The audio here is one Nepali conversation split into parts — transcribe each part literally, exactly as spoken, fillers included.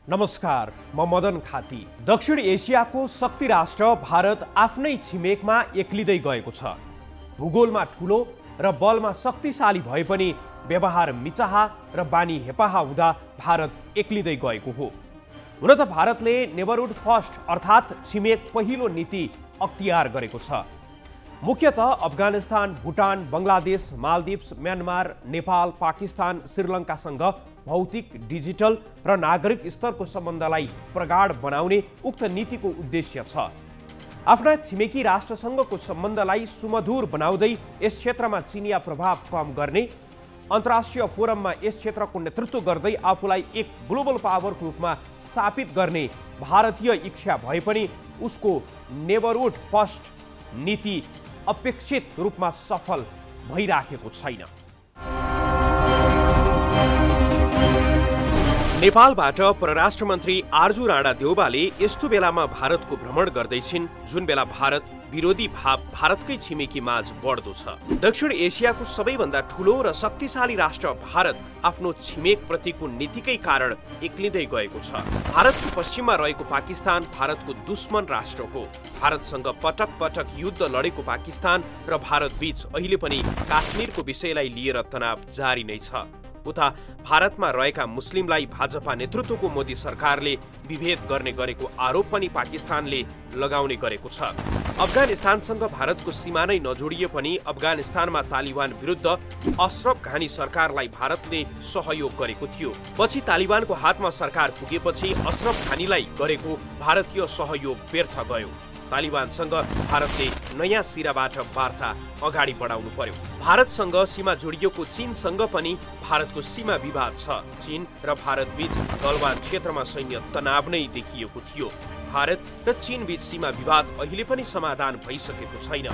नमस्कार, म मदन खाती। दक्षिण एसियाको शक्ति राष्ट्र भारत आफ्नै छिमेकमा एक्लिँदै गएको छ। भूगोलमा ठुलो र बलमा शक्तिशाली भए पनि व्यवहार मिचाहा र बानी हेपाहा हुँदा भारत एक्लिँदै गएको हो। हुन त भारतले नेबरहुड फर्स्ट अर्थात् छिमेक पहिलो नीति अख्तियार गरेको छ। मुख्यतः अफगानिस्तान, भुटान, बङ्गलादेश, मालदिप्स, म्यानमार, नेपाल, पाकिस्तान, श्रीलङ्कासँग भौतिक, डिजिटल र नागरिक स्तरको सम्बन्धलाई प्रगाढ बनाउने उक्त नीतिको उद्देश्य छ। आफ्ना छिमेकी राष्ट्रसँगको सम्बन्धलाई सुमधुर बनाउँदै यस क्षेत्रमा चिनिया प्रभाव कम गर्ने, अन्तर्राष्ट्रिय फोरममा यस क्षेत्रको नेतृत्व गर्दै आफूलाई एक ग्लोबल पावरको रूपमा स्थापित गर्ने भारतीय इच्छा भए पनि उसको नेबरहुड फर्स्ट नीति अपेक्षित रूपमा सफल भइराखेको छैन। नेपालबाट परराष्ट्र मन्त्री आर्जु राणा देउबाले यस्तो बेलामा भारतको भ्रमण गर्दैछिन् जुन बेला भारत विरोधी भाव भारतकै छिमेकी माझ बढ्दो छ। दक्षिण एसियाको सबैभन्दा ठूलो र शक्तिशाली राष्ट्र भारत आफ्नो छिमेक प्रतिको नीतिकै कारण एक्लिँदै गएको छ। भारतको पश्चिममा रहेको पाकिस्तान भारतको दुश्मन राष्ट्र हो। भारतसँग पटक पटक युद्ध लडेको पाकिस्तान र भारत बीच अहिले पनि काश्मीरको विषयलाई लिएर तनाव जारी नै छ। उता भारतमा रहेका मुस्लिमलाई भाजपा नेतृत्वको मोदी सरकारले विभेद गर्ने गरेको आरोप पनि पाकिस्तानले लगाउने गरेको छ। अफगानिस्तानसँग भारतको सीमा नै नजोडिए पनि अफगानिस्तानमा तालिबान विरुद्ध अशरफ घानी सरकारलाई भारतले सहयोग गरेको थियो। पछि तालिबानको हातमा सरकार पुगेपछि अशरफ घानीलाई गरेको भारतीय सहयोग व्यर्थ गयो। तालिबानसँग भारतले नयाँ सिराबाट वार्ता अगाडि बढाउनु पर्यो। भारतसँग सीमा जोडिएको चीनसँग पनि भारतको सीमा विवाद छ। चीन र भारत बीच गलवान क्षेत्रमा सैन्य तनाव नै देखिएको थियो। भारत र चीन बीच सीमा विवाद अहिले पनि समाधान भइसकेको छैन।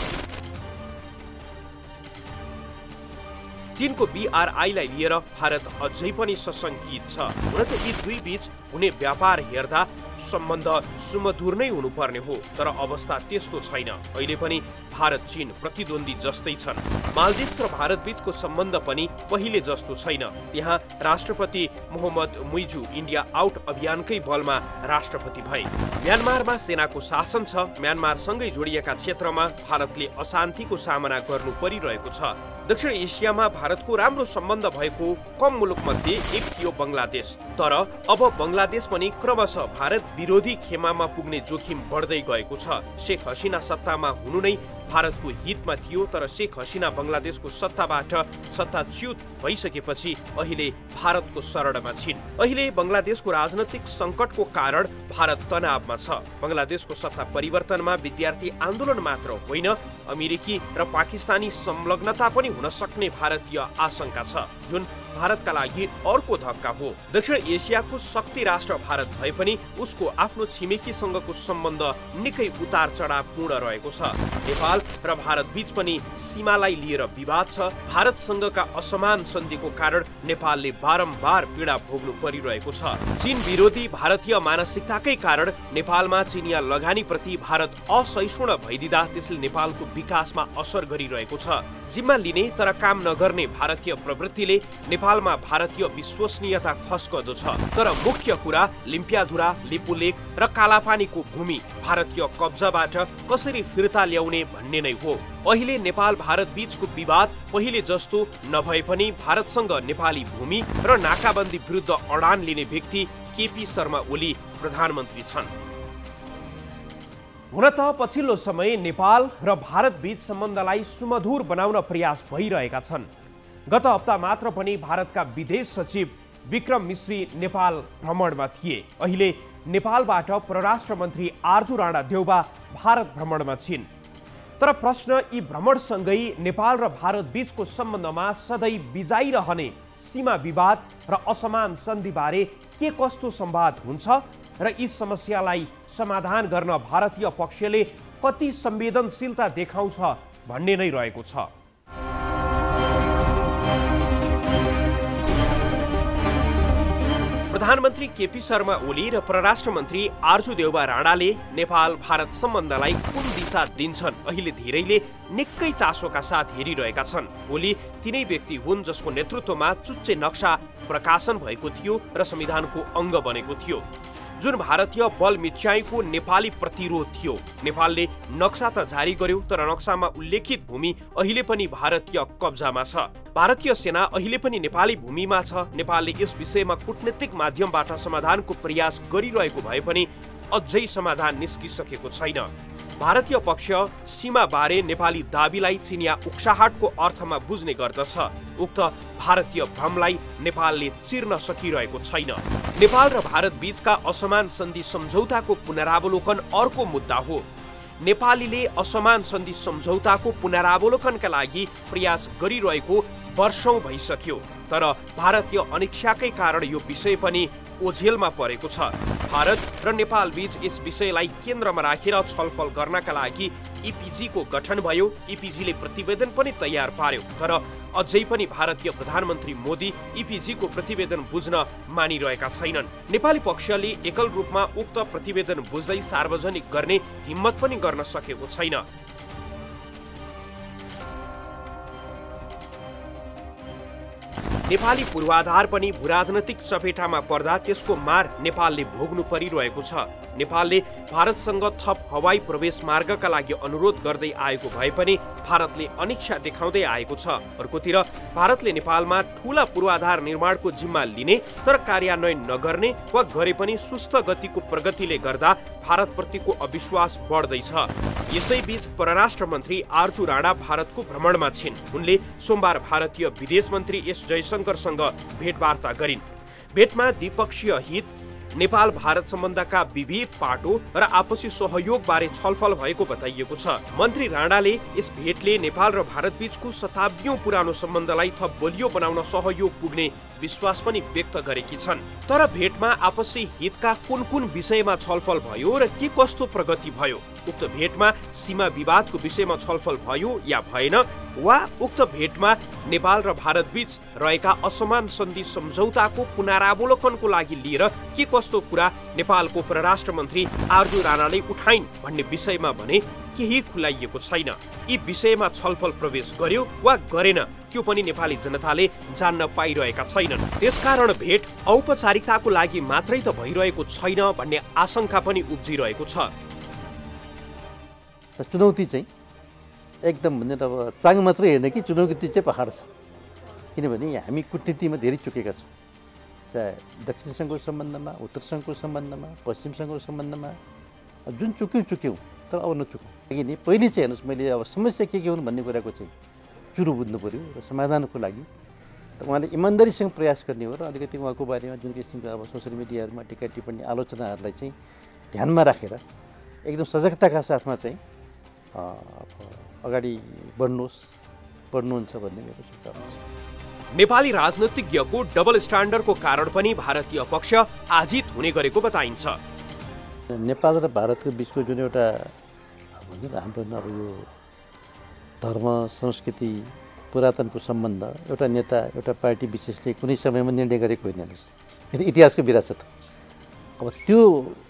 चीनको बीआरआईलाई लिएर भारत अझै पनि सशंकित छ। हुन त यी दुई बीच हुने व्यापार हेर्दा सम्बन्ध सुमधुर नै हुनुपर्ने हो, तर अवस्था त्यस्तो छैन। अहिले पनि भारत चीन प्रतिद्वन्दी जस्तै छन्। मालदिप्स र भारत बीचको सम्बन्ध पनि पहिले जस्तो छैन। त्यहाँ राष्ट्रपति मोहम्मद मुइजु इन्डिया आउट अभियानकै बलमा राष्ट्रपति भए। म्यानमारमा सेनाको शासन छ। म्यानमारसँगै जोडिएका क्षेत्रमा भारतले अशान्तिको सामना गर्नु परिरहेको छ। दक्षिण एसियामा भारतको राम्रो सम्बन्ध भएको कम मुलुकमध्ये एक थियो बङ्गलादेश। तर अब बङ्गलादेश पनि क्रमशः भारत विरोधी खेमामा पुग्ने जोखिम बढ्दै गएको छ। शेख हसिना सत्तामा हुनु नै भारतको हितमा थियो, तर शेख हसिना बङ्गलादेशको सत्ताबाट सत्ताच्युत भइसकेपछि अहिले भारतको शरणमा छिन्। अहिले बङ्गलादेशको राजनैतिक सङ्कटको कारण भारत तनावमा छ। बङ्गलादेशको सत्ता परिवर्तनमा विद्यार्थी आन्दोलन मात्र होइन, अमेरिकी र पाकिस्तानी संलग्नता पनि हुन सक्ने भारतीय आशंका छ, जुन भारतका लागि अर्को धक्का हो। दक्षिण एसियाको शक्ति राष्ट्र भारत भए पनि उसको आफ्नो छिमेकीसँगको सम्बन्ध निकै उतार चढाव पूर्ण रहेको छ। नेपाल र भारत बीच पनि सीमालाई लिएर विवाद छ। भारतसँगका असमान सन्धिको कारण नेपालले बारम्बार पीडा भोग्नु परिरहेको छ। चीन विरोधी भारतीय मानसिकताकै कारण नेपालमा चिनिया लगानीप्रति भारत असहिष्णु भइदिँदा त्यसले नेपालको विकासमा असर गरिरहेको छ। जिम्मा लिने तर काम नगर्ने भारतीय प्रवृत्तिले नेपालमा भारतीय विश्वसनीयता खस्कदो छ। तर मुख्य कुरा लिम्पियाधुरा, लिपुलेक र कालापानीको भूमि भारतीय कब्जाबाट कसरी फिर्ता ल्याउने भन्ने नै हो। अहिले नेपाल भारत बीचको विवाद पहिले जस्तो नभए पनि भारतसँग नेपाली भूमि र नाकाबन्दी विरुद्ध अडान लिने व्यक्ति केपी शर्मा ओली प्रधानमन्त्री छन्। हुन त पछिल्लो समय नेपाल र भारत बीच सम्बन्धलाई सुमधुर बनाउन प्रयास भइरहेका छन्। गत हप्ता मात्र पनि भारतका विदेश सचिव विक्रम मिश्री नेपाल भ्रमणमा थिए। अहिले नेपालबाट परराष्ट्र मन्त्री आर्जु राणा देउबा भारत भ्रमणमा छिन्। तर प्रश्न यी भ्रमणसँगै नेपाल र भारत बीचको सम्बन्धमा सधैँ बिजाइरहने सीमा विवाद र असमान सन्धिबारे के कस्तो संवाद हुन्छ र यी समस्यालाई समाधान गर्न भारतीय पक्षले कति संवेदनशीलता देखाउँछ भन्ने नै रहेको छ। प्रधानमन्त्री केपी शर्मा ओली र परराष्ट्र मन्त्री आर्जु देउबा राणाले नेपाल भारत सम्बन्धलाई कुन दिशा दिन्छन् अहिले धेरैले निकै चासोका साथ हेरिरहेका छन्। ओली तिनै व्यक्ति हुन् जसको नेतृत्वमा चुच्चे नक्सा प्रकाशन भएको थियो र संविधानको अङ्ग बनेको थियो, जुन भारतीय बल मिच्याईको नेपाली प्रतिरोध थियो। नेपालले नक्सा त जारी गर्यो, तर नक्सामा उल्लेखित भूमि अहिले पनि भारतीय कब्जामा छ। भारतीय सेना अहिले पनि नेपाली भूमिमा छ। नेपालले यस विषयमा कूटनीतिक माध्यमबाट समाधानको प्रयास गरिरहेको भए पनि अझै समाधान निस्किसकेको छैन। भारतीय पक्ष सीमाबारे नेपाली दाबीलाई चिनिया उक्साहटको अर्थमा बुझ्ने गर्दछ। उक्त भारतीय भ्रमलाई नेपालले चिर्न सकिरहेको छैन। नेपाल र भारत बीचका असमान सन्धि सम्झौताको पुनरावलोकन अर्को मुद्दा हो। नेपालीले असमान सन्धि सम्झौताको पुनरावलोकनका लागि प्रयास गरिरहेको वर्षौं भइसक्यो, तर भारतीय अनिच्छाकै कारण यो विषय पनि ओझेलमा परेको छ। भारत र नेपाल बीच यस विषयलाई केन्द्रमा राखेर छलफल गर्नका लागि इपिजी को गठन भयो। इपिजी ले प्रतिवेदन पनि तयार पार्यो, तर अझै पनि भारतीय प्रधानमन्त्री मोदी इपिजी को प्रतिवेदन बुझ्न मानिरहेका छैनन्। नेपाली पक्षले एकल रूपमा उक्त प्रतिवेदन बुझ्दै सार्वजनिक गर्ने हिम्मत पनि गर्न सकेको छैन। नेपाली पूर्वाधार पनि भूराजनैतिक चपेटामा पर्दा त्यसको मार नेपालले भोग्नु परिरहेको छ। नेपालले भारतसँग थप हवाई प्रवेश मार्गका लागि अनुरोध गर्दै आएको भए पनि भारतले अनिच्छा देखाउँदै आएको छ। अर्कोतिर भारतले नेपालमा ठूला पूर्वाधार निर्माणको जिम्मा लिने तर कार्यान्वयन नगर्ने वा गरे पनि सुस्त गतिको प्रगतिले गर्दा भारतप्रतिको अविश्वास बढ्दैछ। यसैबीच परराष्ट्र मन्त्री आर्जु राणा भारतको भ्रमणमा छिन्। उनले सोमबार भारतीय विदेश मन्त्री एस जयशंकरसँग भेटवार्ता गरिन्। भेटमा द्विपक्षीय हित, नेपाल भारत सम्बन्धका विविध पाटो र आपसी सहयोग बारे छलफल भएको बताइएको छ। मन्त्री राणाले यस भेटले नेपाल र भारत बीचको शताब्दीौं पुरानो सम्बन्धलाई थप बलियो बनाउन सहयोग पुग्ने विश्वास पनि व्यक्त गरेकी छन्। तर भेटमा आपसी हितका कुन कुन विषयमा छलफल भयो र के कस्तो प्रगति भयो? उक्त भेटमा सीमा विवादको विषयमा छलफल भयो या भएन, वा उक्त भेटमा नेपाल र भारत बीच रहेका असमान सन्धि सम्झौताको पुनरावलोकनको लागि लिएर के कस्तो कुरा नेपालको परराष्ट्र मन्त्री आर्जु राणाले उठाइन् भन्ने विषयमा भने केही खुलाइएको छैन। यी विषयमा छलफल प्रवेश गर्यो वा गरेन त्यो पनि नेपाली जनताले जान्न पाइरहेका छैनन्। त्यसकारण भेट औपचारिकताको लागि मात्रै त भइरहेको छैन भन्ने आशंका पनि उब्जिरहेको छ। चुनौती चाहिँ एकदम भन्ने अब चाङ मात्रै हेर्ने कि चुनौती चाहिँ पहाड छ। किनभने हामी कूटनीतिमा धेरै चुकेका छौँ, चाहे दक्षिण सङ्घको सम्बन्धमा, उत्तर सङ्घको सम्बन्धमा, पश्चिम सङ्घको सम्बन्धमा जुन चुक्यौँ चुक्यौँ तर अब नचुकौँ। किनभने पहिले चाहिँ हेर्नुहोस्, मैले अब समस्या के के हुन् भन्ने कुराको चाहिँ चुरो बुझ्नु पऱ्यो र समाधानको लागि त उहाँले इमान्दारीसँग प्रयास गर्ने हो र अलिकति उहाँको बारेमा जुन किसिमको अब सोसियल मिडियाहरूमा टिका टिप्पणी आलोचनाहरूलाई चाहिँ ध्यानमा राखेर एकदम सजगताका साथमा चाहिँ अगाडि बढ्नुहोस् बढ्नुहुन्छ भन्ने मेरो सुझाव छ। नेपाली राजनीतिज्ञको डबल स्ट्यान्डर्डको कारण पनि भारतीय पक्ष आजित हुने गरेको बताइन्छ। नेपाल र भारतको बिचको जुन एउटा भन्छ हाम्रो अब यो धर्म, संस्कृति, पुरातनको सम्बन्ध एउटा नेता एउटा पार्टी विशेषले कुनै समयमा निर्णय गरेको होइन। हेर्नुहोस्, इतिहासको विरासत। अब त्यो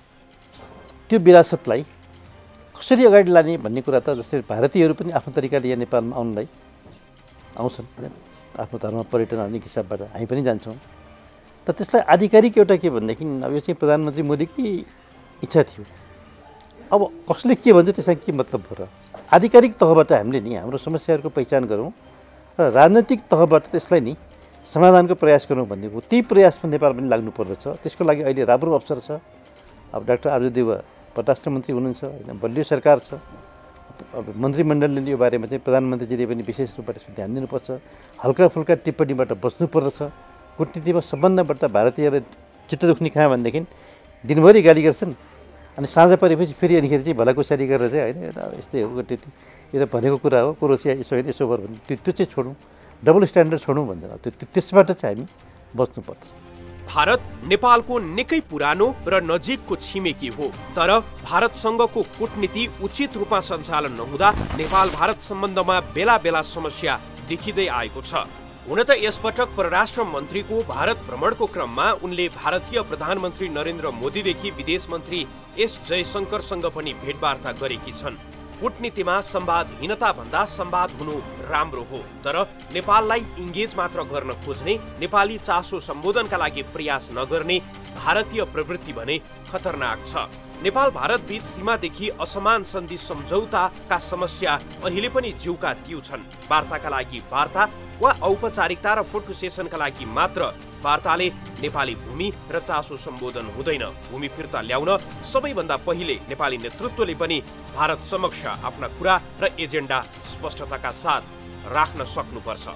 त्यो विरासतलाई कसरी अगाडि लाने भन्ने कुरा त जस्तै भारतीयहरू पनि आफ्नो तरिकाले यहाँ नेपालमा आउनलाई आउँछन्, आफ्नो धर्म पर्यटन भन्ने हिसाबबाट हामी पनि जान्छौँ। त त्यसलाई आधिकारिक एउटा के भनेदेखि अब यो चाहिँ प्रधानमन्त्री मोदीकै इच्छा थियो। अब कसले के भन्छ त्यसमा के मतलब भयो र? आधिकारिक तहबाट हामीले नि हाम्रो समस्याहरूको पहिचान गरौँ र राजनैतिक तहबाट त्यसलाई नि समाधानको प्रयास गरौँ भन्ने हो। त्यही प्रयासमा नेपाल पनि लाग्नु पर्दछ। त्यसको लागि अहिले राम्रो अवसर छ। अब डाक्टर आर्जु देउवा परराष्ट्र मन्त्री हुनुहुन्छ, होइन, बलियो सरकार छ। अब मन्त्रीमण्डलले यो बारेमा चाहिँ प्रधानमन्त्रीजीले पनि विशेष रूपबाट ध्यान दिनुपर्छ। हल्का फुल्का टिप्पणीबाट बस्नु पर्दछ। कूटनीतिमा सबभन्दा बढ्ता भारतीयलाई चित्त दुख्ने कहाँ भनेदेखि दिनभरि गाली गर्छन् अनि साँझ परेपछि फेरि अनिखेरि चाहिँ भलाकुसारी गरेर चाहिँ होइन यस्तै हो कूटनीति, यो त भनेको कुरा हो, कुरोसिया यसो होइन यसो गर भन्ने त्यो त्यो चाहिँ छोडौँ, डबल स्ट्यान्डर्ड छोडौँ भन्छ। त्यो त्यसबाट चाहिँ हामी बस्नुपर्छ। भारत नेपालको निकै पुरानो र नजिकको छिमेकी हो, तर भारतसँगको कूटनीति उचित रूपमा सञ्चालन नहुँदा नेपाल भारत सम्बन्धमा बेला बेला समस्या देखिँदै आएको छ। हुन त यसपटक परराष्ट्र मन्त्रीको भारत भ्रमणको क्रममा उनले भारतीय प्रधानमन्त्री नरेन्द्र मोदीदेखि विदेश मन्त्री एस जयशंकरसँग पनि भेटवार्ता गरेकी छन्। कूटनीतिमा संवादहीनता भन्दा संवाद हुनु राम्रो हो, तर नेपाललाई इङ्गेज मात्र गर्न खोज्ने, नेपाली चासो सम्बोधनका लागि प्रयास नगर्ने भारतीय प्रवृत्ति भने खतरनाक छ। नेपाल भारत बीच सीमादेखि असमान सन्धि सम्झौताका समस्या अहिले पनि जिउका तिउ छन्। वार्ताका लागि वार्ता वा औपचारिकता र फोटो सेसनका लागि मात्र वार्ताले नेपाली भूमि र चासो सम्बोधन हुँदैन। भूमि फिर्ता ल्याउन सबैभन्दा पहिले नेपाली नेतृत्वले पनि भारत समक्ष आफ्ना कुरा र एजेन्डा स्पष्टताका साथ राख्न सक्नुपर्छ।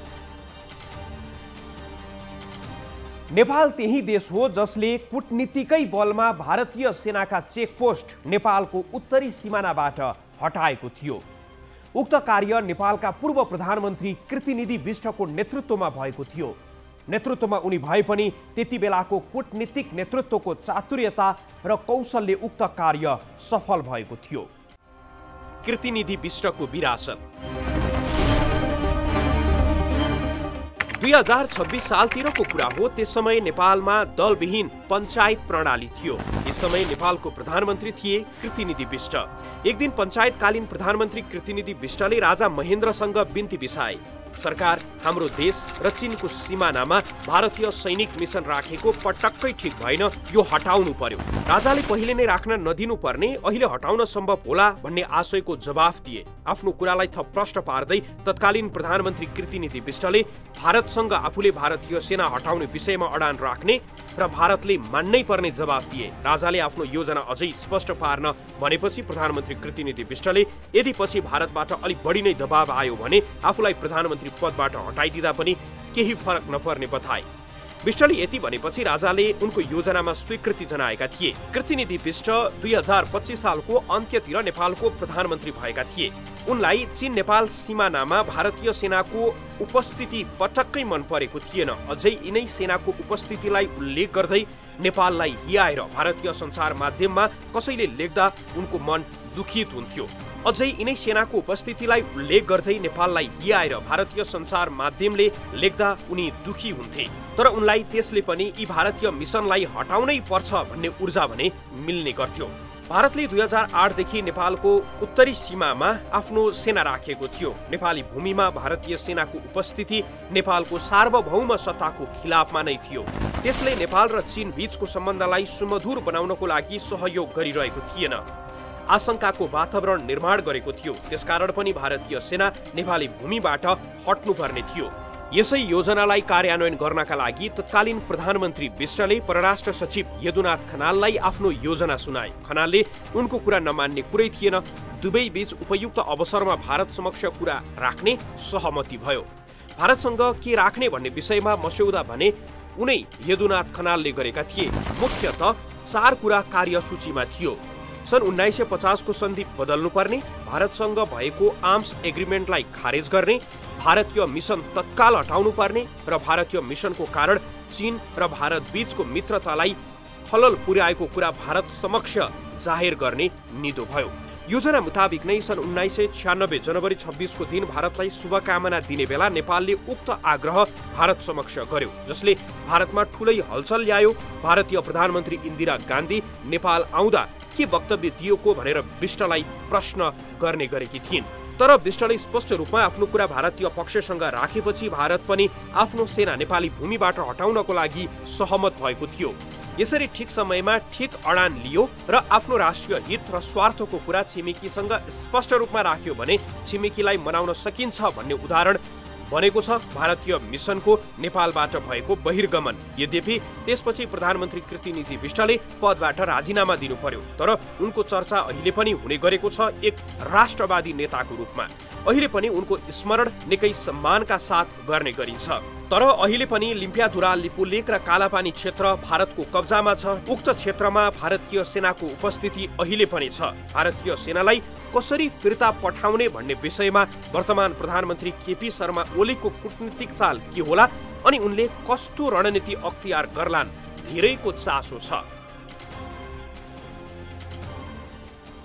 नेपाल त्यही देश हो जसले कूटनीतिकै बलमा भारतीय सेनाका चेकपोस्ट नेपालको उत्तरी सिमानाबाट हटाएको थियो। उक्त कार्य नेपालका पूर्व प्रधानमन्त्री कृतिनिधि विष्टको नेतृत्वमा भएको थियो। नेतृत्वमा उनी भए पनि त्यति बेलाको कूटनीतिक नेतृत्वको चातुर्यता र कौशलले उक्त कार्य सफल भएको थियो। कृतिनिधि विष्टको विरासत दुई हजार छब्बीस सालतिरको कुरा हो। त्यस समय नेपालमा दलविहीन पञ्चायत प्रणाली थियो। यस समय नेपालको प्रधानमन्त्री थिए कृतिनिधि विष्ट। एक दिन पञ्चायतकालीन प्रधानमन्त्री कृतिनिधि विष्टले राजा महेन्द्रसँग बिन्ती बिसाए, सरकार हाम्रो देश र चीनको सिमानामा भारतीय सैनिक मिसन राखेको पटक्कै ठिक भएन, यो हटाउनु पर्यो। राजाले पहिले नै राख्न नदिनु पर्ने, अहिले हटाउन सम्भव होला भन्ने आशयको जवाफ दिए। आफ्नो कुरालाई थप प्रष्ट पार्दै तत्कालीन प्रधानमन्त्री कृतिनिधि विष्टले भारतसँग आफूले भारतीय सेना हटाउने विषयमा अडान राख्ने र भारतले मान्नै पर्ने जवाफ दिए। राजाले आफ्नो योजना अझै स्पष्ट पार्न भनेपछि प्रधानमन्त्री कृतिनिधि विष्टले यदि पछि भारतबाट अलिक बढी नै दबाव आयो भने आफूलाई प्रधानमन्त्री पदबाट हटाइदिँदा पनि केही फरक नपर्ने बताए। विष्टले यति भनेपछि राजाले उनको योजनामा स्वीकृति जनाएका थिए। कृतिनिधि विष्ट दुई हजार पच्चीस सालको अन्त्यतिर नेपालको प्रधानमन्त्री भएका थिए। उनलाई चीन नेपाल सिमानामा भारतीय सेनाको उपस्थिति पटक्कै मन परेको थिएन। अझै यिनै सेनाको उपस्थितिलाई उल्लेख गर्दै नेपाललाई हियाएर भारतीय सञ्चार माध्यममा कसैले लेख्दा उनको मन दुखित हुन्थ्यो। अझै यिनै सेनाको उपस्थितिलाई उल्लेख गर्दै नेपाललाई हियाएर भारतीय सञ्चार माध्यमले लेख्दा उनी दुखी हुन्थे। तर उनलाई त्यसले पनि यी भारतीय मिसनलाई हटाउनै पर्छ भन्ने ऊर्जा भने मिल्ने गर्थ्यो। भारतले दुई हजार आठदेखि नेपालको उत्तरी सीमामा आफ्नो सेना राखेको थियो। नेपाली भूमिमा भारतीय सेनाको उपस्थिति नेपालको सार्वभौम सत्ताको खिलाफमा नै थियो। त्यसले नेपाल र चीन बीचको सम्बन्धलाई सुमधुर बनाउनको लागि सहयोग गरिरहेको थिएन, आशंकाको वातावरण निर्माण गरेको थियो। त्यसकारण पनि भारतीय सेना नेपाली भूमिबाट हट्नुपर्ने थियो। यसै योजनालाई कार्यान्वयन गर्नका लागि तत्कालीन प्रधानमन्त्री विष्टले परराष्ट्र सचिव यदुनाथ खनाललाई आफ्नो योजना सुनाए। खनालले उनको कुरा नमान्ने कुरै थिएन। दुवै बीच उपयुक्त अवसरमा भारत समक्ष कुरा राख्ने सहमति भयो। भारतसँग के राख्ने भन्ने विषयमा मस्यौदा भने उनै यदुनाथ खनालले गरेका थिए। मुख्यतः चार कुरा कार्यसूचीमा थियो। सन् उन्नाइस सय पचासको सन्धि बदल्नुपर्ने, भारतसँग भएको आर्म्स एग्रिमेन्टलाई खारेज गर्ने, भारतीय मिसन तत्काल हटाउनु पर्ने र भारतीय मिसनको कारण चीन र भारत बीचको मित्रतालाई खलल पुर्याएको कुरा भारत समक्ष जाहेर गर्ने निदो भयो। योजना मुताबिक नै सन् उन्नाइस सय छ्यानब्बे जनवरी छब्बिसको दिन भारतलाई शुभकामना दिने बेला नेपालले उक्त आग्रह भारत समक्ष गर्यो, जसले भारतमा ठुलै हलचल ल्यायो। भारतीय प्रधानमन्त्री इन्दिरा गान्धी नेपाल आउँदा के वक्तव्य दिएको भनेर विष्टलाई प्रश्न गर्ने गरेकी थिइन्। तर विष्टले स्पष्ट रूपमा आफ्नो कुरा भारतीय पक्षसँग राखेपछि भारत पनि आफ्नो सेना नेपाली भूमिबाट हटाउनको लागि सहमत भएको थियो। यसरी ठिक समयमा ठिक अडान लियो र आफ्नो राष्ट्रिय हित र स्वार्थको कुरा छिमेकीसँग स्पष्ट रूपमा राख्यो भने छिमेकीलाई मनाउन सकिन्छ भन्ने उदाहरण बनेको छ भारतीय मिसनको नेपालबाट भएको बहिर्गमन। यद्यपि त्यसपछि प्रधानमन्त्री कृतिनिधि विष्टले पदबाट राजीनामा दिनु पर्यो, तर उनको चर्चा अहिले पनि हुने गरेको छ एक राष्ट्रवादी नेताको रूपमा। अहिले पनि उनको स्मरण निकै सम्मानका साथ गर्ने गरिन्छ। तर अहिले पनि लिम्पियाधुरा, लिपुलेक र कालापानी क्षेत्र भारतको कब्जामा छ। उक्त क्षेत्रमा भारतीय सेनाको उपस्थिति अहिले पनि छ। भारतीय सेनालाई कसरी फिर्ता पठाउने भन्ने विषयमा वर्तमान प्रधानमन्त्री केपी शर्मा ओलीको कूटनीतिक चाल के होला अनि उनले कस्तो रणनीति अख्तियार गर्लान्, धेरैको चासो छ।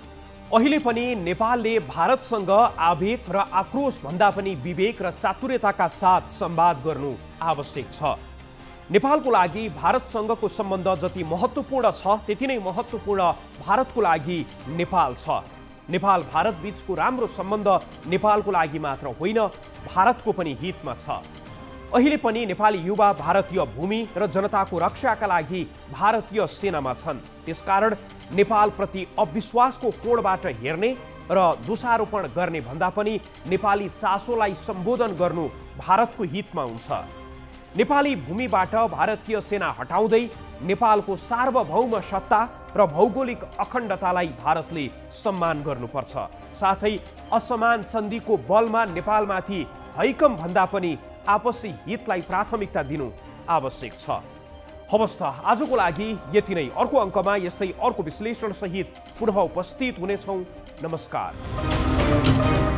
अहिले पनि नेपालले भारतसँग आवेग र आक्रोश भन्दा पनि विवेक र चातुर्यताका साथ संवाद गर्नु आवश्यक छ। नेपालको लागि भारतसँगको सम्बन्ध जति महत्त्वपूर्ण छ त्यति नै महत्त्वपूर्ण भारतको लागि नेपाल छ। नेपाल भारत बीचको राम्रो सम्बन्ध नेपालको लागि मात्र होइन, भारतको पनि हितमा छ। अहिले पनि नेपाली युवा भारतीय भूमि र जनताको रक्षाका लागि भारतीय सेनामा छन्। त्यसकारण नेपालप्रति अविश्वासको कोणबाट हेर्ने र दोषारोपण गर्ने भन्दा पनि नेपाली चासोलाई सम्बोधन गर्नु भारतको हितमा हुन्छ। नेपाली भूमिबाट भारतीय सेना हटाउँदै नेपालको सार्वभौम सत्ता र भौगोलिक अखण्डतालाई भारतले सम्मान गर्नुपर्छ। साथै असमान सन्धिको बलमा नेपालमाथि हैकम भन्दा पनि आपसी हितलाई प्राथमिकता दिनु आवश्यक छ। हवस् त आजको लागि यति नै। अर्को अङ्कमा यस्तै अर्को विश्लेषण सहित पुनः उपस्थित हुनेछौँ। नमस्कार।